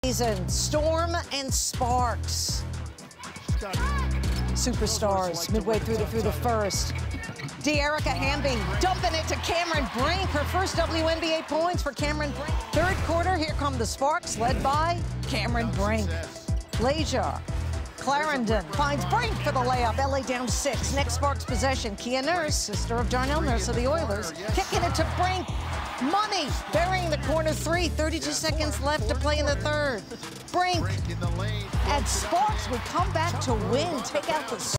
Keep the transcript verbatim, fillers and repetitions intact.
Season, Storm and Sparks. Superstars midway through the, through the first. De'Erica Hamby dumping it to Cameron Brink. Her first W N B A points for Cameron Brink. Third quarter, here come the Sparks, led by Cameron Brink. Leisure. Clarendon finds Brink for the layup. L A down six. Next Sparks possession. Kia Nurse, sister of Darnell Nurse of the Oilers, kicking it to Brink. Money burying the corner three. thirty-two seconds left to play in the third. Brink. And Sparks would come back to win. Take out the